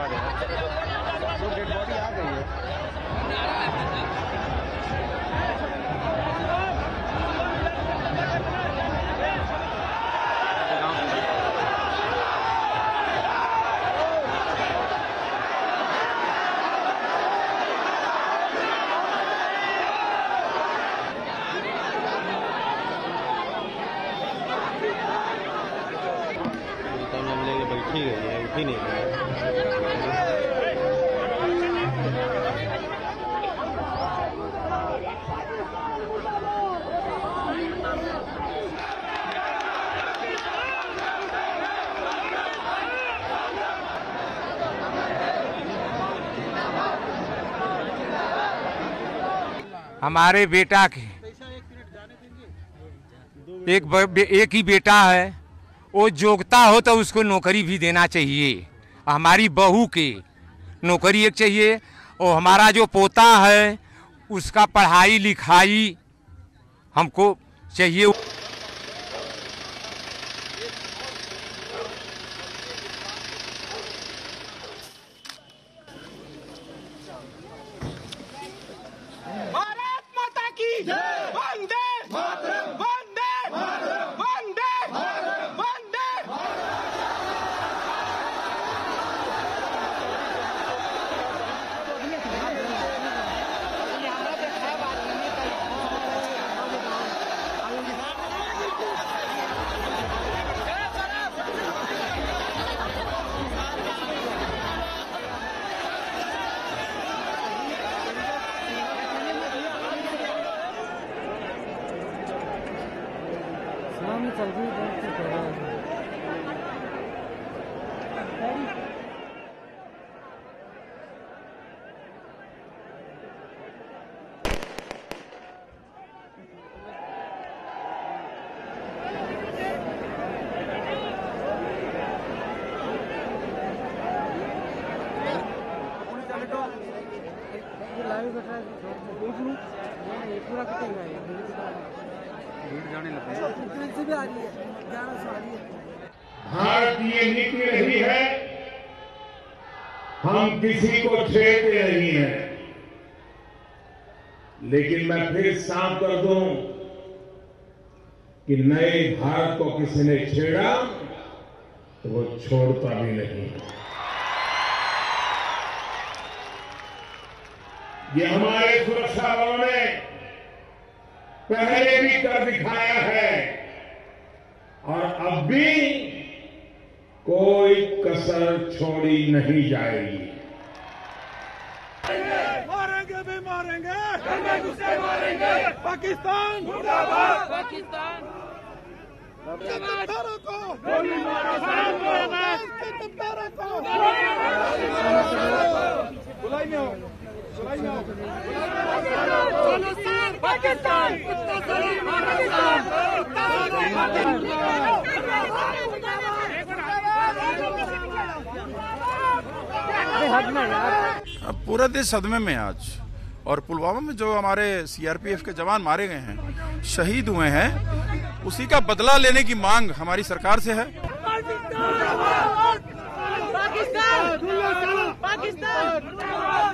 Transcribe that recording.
गया, वो dead body आ गई है। बैठी गई है, उठी नहीं है। हमारे बेटा के एक ही बेटा है, वो योग्यता हो तो उसको नौकरी भी देना चाहिए। हमारी बहू के नौकरी एक चाहिए, और हमारा जो पोता है उसका पढ़ाई लिखाई हमको चाहिए। भारत माता की जय, वंदे मातरम, वंदे मातरम, वंदे मातरम, वंदे चल रही भारतीय नीति रही है, हम किसी को छेड़ते नहीं हैं, लेकिन मैं फिर साफ कर दूं कि नए भारत को किसी ने छेड़ा तो वो छोड़ता भी नहीं। ये हमारे सुरक्षा बलों ने पहले भी कर दिखाया है और अब भी कोई कसर छोड़ी नहीं जाएगी। मारेंगे भी मारेंगे, गंदे गुस्से मारेंगे, पाकिस्तान मुर्दाबाद, पाकिस्तान मुर्दाबाद को गोली मारो, मुर्दाबाद को बुलाई में हो, बुलाई में हो, पाकिस्तान अब पूरा देश सदमे में आज, और पुलवामा में जो हमारे सीआरपीएफ के जवान मारे गए हैं, शहीद हुए हैं, उसी का बदला लेने की मांग हमारी सरकार से है। पाकिस्तान